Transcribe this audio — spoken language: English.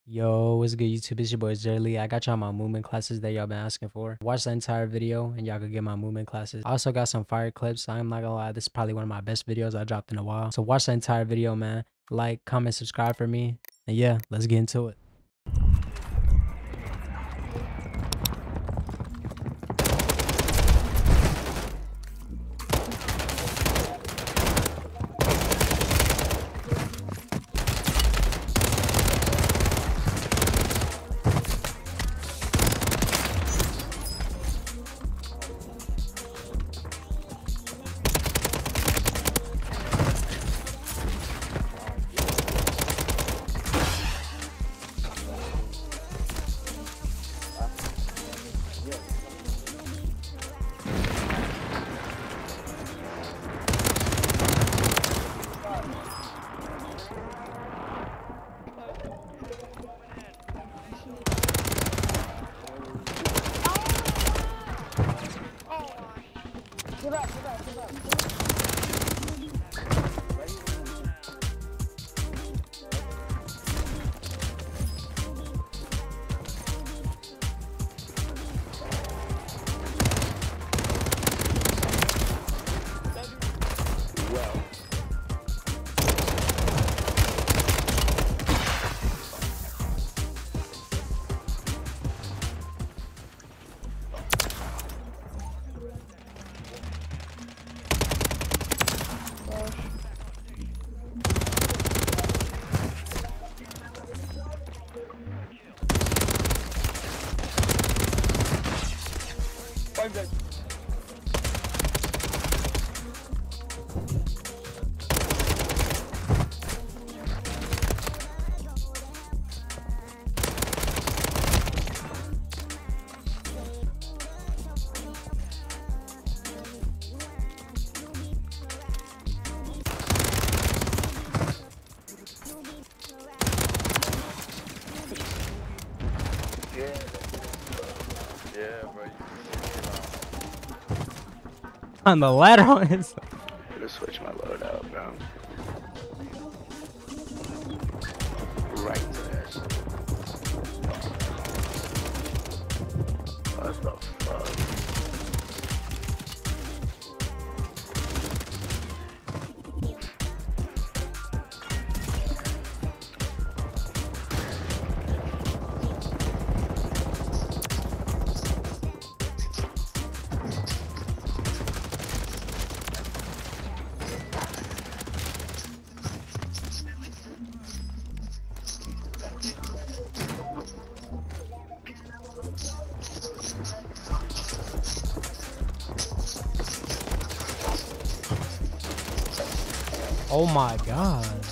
Yo, what's good YouTube? It's your boy Zerly. I got y'all my movement classes that y'all been asking for. Watch the entire video and y'all could get my movement classes. I also got some fire clips. I'm not gonna lie, this is probably one of my best videos I dropped in a while. So watch the entire video, man. Like, comment, subscribe for me. And yeah, let's get into it. Get up. I'm dead. Yeah, bro. On the ladder on his. I'm gonna switch my load out, bro. Right to that shit. What the fuck? Oh my god.